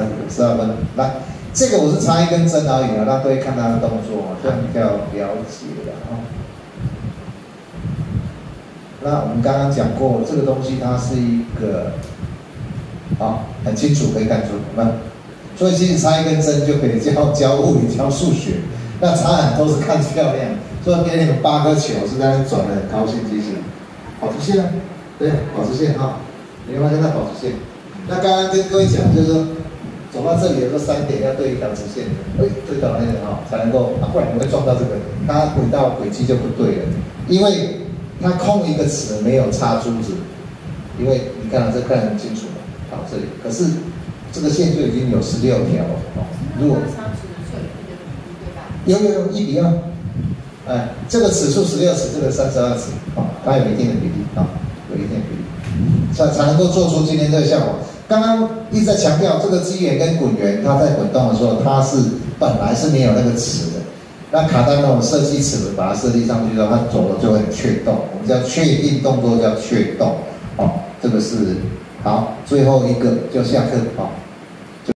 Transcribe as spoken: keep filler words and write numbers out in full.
十二分。来，这个我是插一根针而已啊，让各位看他的动作啊，这样比较了解的啊。那我们刚刚讲过，这个东西它是一个啊，很清楚可以看出，有没有？所以其实插一根针就可以教教物理、教数学。那插很多是看漂亮，所以给你们八颗球是在那转的很高兴，其实保持线啊，对，保持线啊，你会发现它保持线。那刚刚跟各位讲，就是说走到这里的时候，三点要对一条直线，哎，对到那个哈，才能够啊，不然你会撞到这个，它轨道轨迹就不对了，因为它空一个齿没有插珠子，因为你看到这看得很清楚嘛，好这里，可是这个线就已经有十六条了哦，如果有有有一比二，哎，这个尺数十六尺，这个三十二尺，啊，它有一定的比例啊，有一定的比例，才才能够做出今天这个效果。刚刚一直在强调，这个机缘跟滚圆，它在滚动的时候，它是本来是没有那个齿的。那卡丹呢，我设计齿轮把它设计上去之后，它走了就会很确动，我们叫确定动作叫确动，哦，这个是好，最后一个就下课，好。